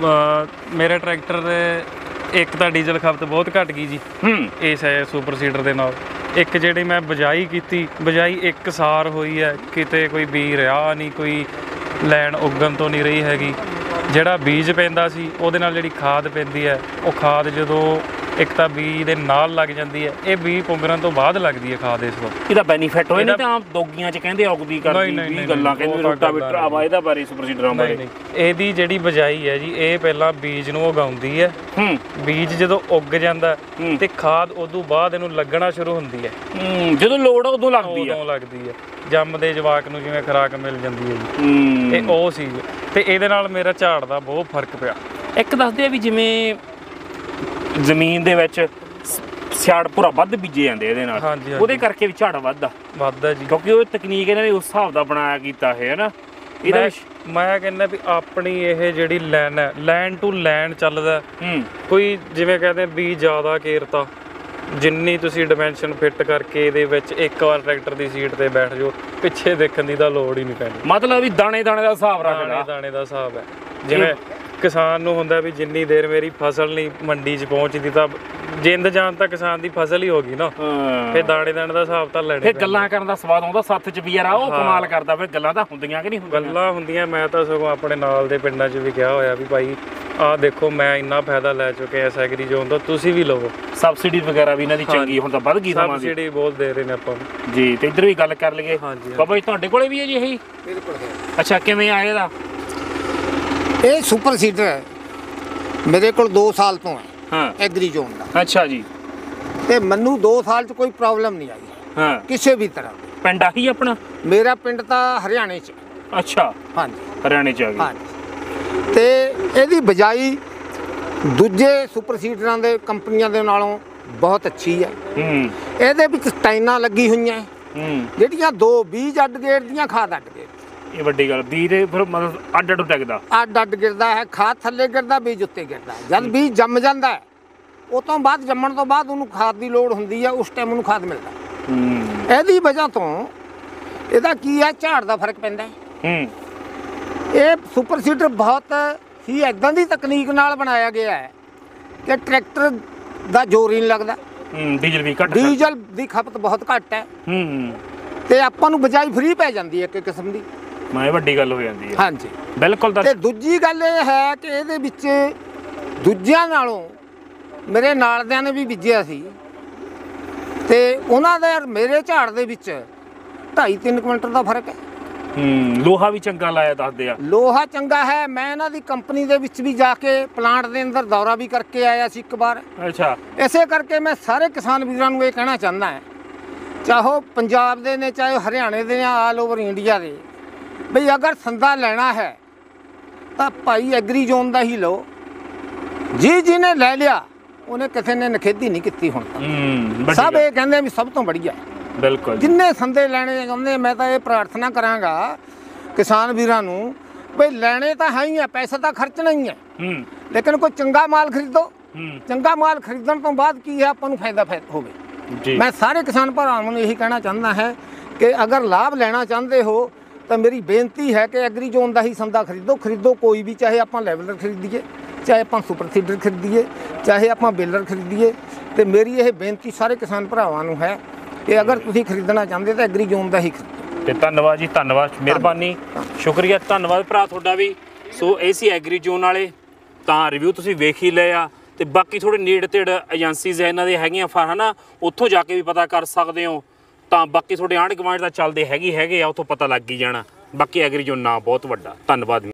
ਮੇਰੇ ਟਰੈਕਟਰ ਦੇ ਇੱਕ ਤਾਂ ਡੀਜ਼ਲ ਖਪਤ ਬਹੁਤ ਘਟ ਗਈ ਜੀ ਹੂੰ ਇਸ ਸੁਪਰ ਸੀਡਰ ਦੇ ਨਾਲ। ਇੱਕ ਜਿਹੜੀ ਮੈਂ ਬਜਾਈ ਕੀਤੀ, ਬਜਾਈ ਇੱਕ ਸਾਰ ਹੋਈ ਹੈ, ਕਿਤੇ ਕੋਈ ਬੀਜ ਰਿਹਾ ਨਹੀਂ, ਕੋਈ ਲੈਣ ਉੱਗਣ ਤੋਂ ਨਹੀਂ ਰਹੀ ਹੈਗੀ। ਜਿਹੜਾ ਬੀਜ ਪੈਂਦਾ ਸੀ ਉਹਦੇ ਨਾਲ ਜਿਹੜੀ ਖਾਦ ਪੈਂਦੀ ਹੈ, ਉਹ ਖਾਦ ਜਦੋਂ ਇੱਕ ਤਾਂ ਬੀਜ ਦੇ ਨਾਲ ਲੱਗ ਜਾਂਦੀ ਹੈ, ਇਹ ਬੀਜ ਪੁੰਗਰਨ ਤੋਂ ਬਾਅਦ ਲੱਗਦੀ ਹੈ ਖਾਦ। ਇਸ ਵਕਤ ਇਹਦਾ ਬੈਨੀਫਿਟ ਹੋਏ ਨਹੀਂ ਤਾਂ ਆਮ ਦੋਗੀਆਂ 'ਚ ਕਹਿੰਦੇ ਔਗਦੀ ਕਰਦੀ ਵੀ ਗੱਲਾਂ ਕਹਿੰਦੇ ਰੋਟਾਵੇਟਰ ਆਵਾ ਇਹਦਾ ਬਾਰੇ ਸੁਪਰ ਸੀਡਰਾਂ ਬਾਰੇ। ਇਹਦੀ ਜਿਹੜੀ ਬਜਾਈ ਹੈ ਜੀ, ਇਹ ਪਹਿਲਾਂ ਬੀਜ ਨੂੰ ਉਗਾਉਂਦੀ ਹੈ ਹੂੰ ਬੀਜ ਜਦੋਂ ਉੱਗ ਜਾਂਦਾ ਤੇ ਖਾਦ ਉਦੋਂ ਬਾਅਦ ਇਹਨੂੰ ਲੱਗਣਾ ਸ਼ੁਰੂ ਹੁੰਦੀ ਹੈ। ਹੂੰ ਜਦੋਂ ਲੋੜ ਉਦੋਂ ਲੱਗਦੀ ਹੈ। ਉਦੋਂ ਲੱਗਦੀ ਹੈ ਜੰਮਦੇ ਜਵਾਕ ਨੂੰ ਜਿਵੇਂ ਖੁਰਾਕ ਮਿਲ ਜਾਂਦੀ ਹੈ ਜੀ, ਇਹ ਉਹ ਸੀ। ਤੇ ਇਹਦੇ ਨਾਲ ਮੇਰਾ ਝਾੜ ਦਾ ਬਹੁਤ ਫਰਕ ਪਿਆ। ਇੱਕ ਦੱਸਦੇ ਆ ਵੀ ਜਿਵੇਂ ਜ਼ਮੀਨ ਦੇ ਵਿੱਚ ਸਿਆੜ ਪੂਰਾ ਵੱਧ ਬੀਜੇ ਜਾਂਦੇ ਇਹਦੇ ਨਾਲ, ਉਹਦੇ ਕਰਕੇ ਵੀ ਝਾੜ ਵੱਧਦਾ ਵੱਧਦਾ ਜੀ, ਕਿਉਂਕਿ ਉਹ ਤਕਨੀਕ ਇਹਨਾਂ ਨੇ ਉਸ ਹਿਸਾਬ ਦਾ ਬਣਾਇਆ ਕੀਤਾ ਹੈ ਨਾ। ਇਹਦਾ ਮੈਂ ਕਹਿੰਦਾ ਵੀ ਆਪਣੀ ਇਹ ਜਿਹੜੀ ਲਾਈਨ ਹੈ ਲਾਈਨ ਟੂ ਲਾਈਨ ਚੱਲਦਾ। ਕੋਈ ਜਿਵੇਂ ਕਹਿੰਦੇ ਵੀ ਜ਼ਿਆਦਾ ਕੇਰਤਾ, ਜਿੰਨੀ ਤੁਸੀਂ ਡਿਮੈਂਸ਼ਨ ਫਿੱਟ ਕਰਕੇ ਇਹਦੇ ਵਿੱਚ ਇੱਕ ਵਾਰ ਟਰੈਕਟਰ ਦੀ ਸੀਟ ਤੇ ਬੈਠ ਜਾਓ, ਪਿੱਛੇ ਦੇਖਣ ਦੀ ਤਾਂ ਲੋੜ ਹੀ ਨਹੀਂ ਪੈਣੀ। ਮਤਲਬ ਵੀ ਦਾਣੇ ਦਾਣੇ ਦਾ ਹਿਸਾਬ ਰੱਖਦਾ। ਦਾਣੇ ਦਾਣੇ ਦਾ ਹਿਸਾਬ ਹੈ। ਜਿਵੇਂ ਕਿਸਾਨ ਨੂੰ ਹੁੰਦਾ ਵੀ ਜਿੰਨੀ ਦੇਰ ਮੇਰੀ ਫਸਲ ਨਹੀਂ ਮੰਡੀ 'ਚ ਪਹੁੰਚਦੀ ਤਾਂ ਜਿੰਦ ਜਾਨ ਤਾਂ ਕਿਸਾਨ ਦੀ ਫਸਲ ਹੀ ਹੋ ਗਈ ਨਾ। ਫਿਰ ਦਾਣੇ ਦਾਣੇ ਦਾ ਹਿਸਾਬ ਤਾਂ ਲੈਣੇ। ਫਿਰ ਗੱਲਾਂ ਕਰਨ ਦਾ ਸਵਾਦ ਆਉਂਦਾ ਸੱਥ 'ਚ ਵੀ ਯਾਰ ਉਹ ਕਮਾਲ ਕਰਦਾ। ਫਿਰ ਗੱਲਾਂ ਤਾਂ ਹੁੰਦੀਆਂ ਕਿ ਨਹੀਂ ਹੁੰਦੀਆਂ? ਗੱਲਾਂ ਹੁੰਦੀਆਂ। ਮੈਂ ਤਾਂ ਸਗੋਂ ਆਪਣੇ ਨਾਲ ਦੇ ਪਿੰਡਾਂ 'ਚ ਵੀ ਕਿਹਾ ਹੋਇਆ ਵੀ ਭਾਈ ਆਹ ਦੇਖੋ ਮੈਂ ਇੰਨਾ ਫਾਇਦਾ ਲੈ ਚੁੱਕਿਆ ਇਸ ਐਗਰੀ ਜ਼ੋਨ ਤੋਂ, ਤੁਸੀਂ ਵੀ ਲਵੋ। ਸਬਸਿਡੀ ਵਗੈਰਾ ਵੀ ਇਹਨਾਂ ਦੀ ਚੰਗੀ ਹੁਣ ਤਾਂ ਵੱਧ ਗਈ ਸਮਾਂ ਦੀ। ਸਬਸਿਡੀ ਬਹੁਤ ਦੇ ਰਹੇ ਨੇ ਆਪਾਂ ਨੂੰ ਜੀ। ਤੇ ਇੱਧਰ ਵੀ ਗੱਲ ਕਰ ਲਈਏ ਬਾਬਾ ਜੀ, ਤੁਹਾਡੇ ਕੋਲੇ ਵੀ ਹੈ ਜੀ ਇਹੀ? ਬਿਲਕੁਲ ਹੈ। ਅੱਛਾ, ਕਿਵੇਂ ਆ ਇਹਦਾ? ਇਹ ਸੁਪਰ ਸੀਡਰ ਹੈ, ਮੇਰੇ ਕੋਲ ਦੋ ਸਾਲ ਤੋਂ ਹੈ। ਹਾਂ, ਐਗਰੀ ਜ਼ੋਨ ਦਾ। ਅੱਛਾ ਜੀ। ਤੇ ਮੈਨੂੰ ਦੋ ਸਾਲ 'ਚ ਕੋਈ ਪ੍ਰੋਬਲਮ ਨਹੀਂ ਆਈ ਹਾਂ, ਕਿਸੇ ਵੀ ਤਰ੍ਹਾਂ ਦੀ। ਪਿੰਡ ਆਹੀ ਆਪਣਾ? ਮੇਰਾ ਪਿੰਡ ਤਾਂ ਹਰਿਆਣੇ 'ਚ। ਅੱਛਾ, ਹਾਂਜੀ, ਹਰਿਆਣੇ 'ਚ ਆ ਗਿਆ। ਹਾਂਜੀ। ਤੇ ਇਹਦੀ ਬਜਾਈ ਦੂਜੇ ਸੁਪਰ ਸੀਡਰਾਂ ਦੇ ਕੰਪਨੀਆਂ ਦੇ ਨਾਲੋਂ ਬਹੁਤ ਅੱਛੀ ਹੈ। ਹੂੰ, ਇਹਦੇ ਵਿੱਚ ਸਟਾਈਨਾਂ ਲੱਗੀ ਹੋਈਆਂ ਹੂੰ, ਜਿਹੜੀਆਂ ਦੋ ਬੀਜ ਅੱਡ ਗੇੜ ਦੀਆਂ, ਖਾਦ ਅੱਡ ਗੇੜ। ਇਹ ਵੱਡੀ ਗੱਲ। ਬੀਜ ਦੇ ਫਿਰ ਮਤਲਬ ਅੱਡ ਅੱਡ ਟਿਕਦਾ? ਅੱਡ ਅੱਡ ਗਿਰਦਾ ਹੈ, ਖਾਦ ਥੱਲੇ ਗਿਰਦਾ, ਬੀਜ ਉੱਤੇ ਗਿਰਦਾ। ਜਦ ਬੀਜ ਜੰਮ ਜਾਂਦਾ ਹੈ, ਉਹ ਤੋਂ ਬਾਅਦ ਜੰਮਣ ਤੋਂ ਬਾਅਦ ਉਹਨੂੰ ਖਾਦ ਦੀ ਲੋੜ ਹੁੰਦੀ ਹੈ, ਉਸ ਟਾਈਮ ਉਹਨੂੰ ਖਾਦ ਮਿਲਦਾ। ਹੂੰ, ਇਹਦੀ ਵਜ੍ਹਾ ਤੋਂ ਇਹਦਾ ਕੀ ਹੈ, ਝਾੜ ਦਾ ਫਰਕ ਪੈਂਦਾ ਹੈ। ਹੂੰ, ਇਹ ਸੁਪਰ ਸੀਡਰ ਬਹੁਤ ਹੀ ਇੱਦਾਂ ਦੀ ਤਕਨੀਕ ਨਾਲ ਬਣਾਇਆ ਗਿਆ ਹੈ ਕਿ ਟਰੈਕਟਰ ਦਾ ਜ਼ੋਰ ਹੀ ਨਹੀਂ ਲੱਗਦਾ। ਹੂੰ, ਡੀਜ਼ਲ ਵੀ ਘੱਟ। ਡੀਜ਼ਲ ਦੀ ਖਪਤ ਬਹੁਤ ਘੱਟ ਹੈ ਹੂੰ, ਤੇ ਆਪਾਂ ਨੂੰ ਬਜਾਈ ਫ੍ਰੀ ਪੈ ਜਾਂਦੀ ਹੈ ਇੱਕ ਕਿਸਮ ਦੀ। ਮੈਂ ਵੱਡੀ ਗੱਲ ਹੋ ਜਾਂਦੀ ਹੈ। ਹਾਂਜੀ, ਬਿਲਕੁਲ। ਤੇ ਦੂਜੀ ਗੱਲ ਇਹ ਹੈ ਕਿ ਇਹਦੇ ਵਿੱਚ ਦੂਜਿਆਂ ਨਾਲੋਂ ਮੇਰੇ ਨਾਲਦਿਆਂ ਨੇ ਵੀ ਬੀਜਿਆ ਸੀ ਤੇ ਉਹਨਾਂ ਦੇ ਮੇਰੇ ਝਾੜ ਦੇ ਵਿੱਚ ਢਾਈ ਤਿੰਨ ਕੁਇੰਟਲ ਦਾ ਫਰਕ ਹੈ। ਹੂੰ, ਲੋਹਾ ਵੀ ਚੰਗਾ ਲਾਇਆ ਦੱਸਦੇ ਆ। ਲੋਹਾ ਚੰਗਾ ਹੈ। ਮੈਂ ਇਹਨਾਂ ਦੀ ਕੰਪਨੀ ਦੇ ਵਿੱਚ ਵੀ ਜਾ ਕੇ ਪਲਾਂਟ ਦੇ ਅੰਦਰ ਦੌਰਾ ਵੀ ਕਰਕੇ ਆਇਆ ਸੀ ਇੱਕ ਵਾਰ। ਅੱਛਾ। ਇਸੇ ਕਰਕੇ ਮੈਂ ਸਾਰੇ ਕਿਸਾਨ ਵੀਰਾਂ ਨੂੰ ਇਹ ਕਹਿਣਾ ਚਾਹੁੰਦਾ ਹਾਂ, ਚਾਹੋ ਪੰਜਾਬ ਦੇ ਨੇ, ਚਾਹੇ ਹਰਿਆਣੇ ਦੇ ਜਾਂ ਆਲ ਓਵਰ ਇੰਡੀਆ ਦੇ, ਬਈ ਅਗਰ ਸੰਦਾ ਲੈਣਾ ਹੈ ਤਾਂ ਭਾਈ ਐਗਰੀ ਜ਼ੋਨ ਦਾ ਹੀ ਲਓ। ਜੀ ਜੀ ਨੇ ਲੈ ਲਿਆ, ਉਹਨੇ ਕਿਸੇ ਨੇ ਨਖੇਦੀ ਨਹੀਂ ਕੀਤੀ ਹੁਣ ਤੱਕ। ਹੂੰ, ਸਭ ਇਹ ਕਹਿੰਦੇ ਵੀ ਸਭ ਤੋਂ ਬੜੀਆ। ਬਿਲਕੁਲ। ਜਿੰਨੇ ਸੰਦੇ ਲੈਣੇ ਚਾਹੁੰਦੇ, ਮੈਂ ਤਾਂ ਇਹ ਪ੍ਰਾਰਥਨਾ ਕਰਾਂਗਾ ਕਿਸਾਨ ਵੀਰਾਂ ਨੂੰ, ਬਈ ਲੈਣੇ ਤਾਂ ਹੈ ਹੀ ਆ, ਪੈਸਾ ਤਾਂ ਖਰਚਣਾ ਹੀ ਹੈ, ਹੂੰ, ਲੇਕਿਨ ਕੋਈ ਚੰਗਾ ਮਾਲ ਖਰੀਦੋ। ਹੂੰ, ਚੰਗਾ ਮਾਲ ਖਰੀਦਣ ਤੋਂ ਬਾਅਦ ਕੀ ਹੈ, ਆਪਾਂ ਨੂੰ ਫਾਇਦਾ ਹੋਵੇ। ਜੀ। ਮੈਂ ਸਾਰੇ ਕਿਸਾਨ ਭਰਾਵਾਂ ਨੂੰ ਇਹੀ ਕਹਿਣਾ ਚਾਹੁੰਦਾ ਹੈ ਕਿ ਅਗਰ ਲਾਭ ਲੈਣਾ ਚਾਹੁੰਦੇ ਹੋ ਤਾਂ ਮੇਰੀ ਬੇਨਤੀ ਹੈ ਕਿ ਐਗਰੀ ਜ਼ੋਨ ਦਾ ਹੀ ਸੰਦਾ ਖਰੀਦੋ। ਖਰੀਦੋ ਕੋਈ ਵੀ, ਚਾਹੇ ਆਪਾਂ ਲੈਵਲਰ ਖਰੀਦੀਏ, ਚਾਹੇ ਆਪਾਂ ਸੁਪਰ ਸੀਡਰ ਖਰੀਦੀਏ, ਚਾਹੇ ਆਪਾਂ ਬੇਲਰ ਖਰੀਦੀਏ। ਤੇ ਮੇਰੀ ਇਹ ਬੇਨਤੀ ਸਾਰੇ ਕਿਸਾਨ ਭਰਾਵਾਂ ਨੂੰ ਹੈ ਕਿ ਅਗਰ ਤੁਸੀਂ ਖਰੀਦਣਾ ਚਾਹੁੰਦੇ ਤਾਂ ਐਗਰੀ ਜ਼ੋਨ ਦਾ ਹੀ ਖਰੀਦੋ। ਤੇ ਧੰਨਵਾਦ ਜੀ, ਧੰਨਵਾਦ, ਮਿਹਰਬਾਨੀ, ਸ਼ੁਕਰੀਆ, ਧੰਨਵਾਦ ਭਰਾ ਤੁਹਾਡਾ ਵੀ। ਸੋ ਇਹ ਸੀ ਐਗਰੀ ਜ਼ੋਨ ਵਾਲੇ, ਤਾਂ ਰਿਵਿਊ ਤੁਸੀਂ ਵੇਖ ਹੀ ਲਏ ਆ। ਤੇ ਬਾਕੀ ਥੋੜੇ ਨੇੜੇ ਤੇੜੇ ਏਜੰਸੀਜ਼ ਇਹਨਾਂ ਦੇ ਹੈਗੀਆਂ ਫਰ ਹੈ ਨਾ, ਉੱਥੋਂ ਜਾ ਕੇ ਵੀ ਪਤਾ ਕਰ ਸਕਦੇ ਹੋ। ਤਾਂ ਬਾਕੀ ਤੁਹਾਡੇ ਆਂਢ ਗੁਆਂਢ ਦਾ ਚੱਲਦੇ ਹੈਗੇ ਹੈਗੇ ਆ, ਉੱਥੋਂ ਪਤਾ ਲੱਗ ਹੀ ਜਾਣਾ। ਬਾਕੀ ਐਗਰੀ ਜ਼ੋਨ ਨਾਂ ਬਹੁਤ ਵੱਡਾ। ਧੰਨਵਾਦ।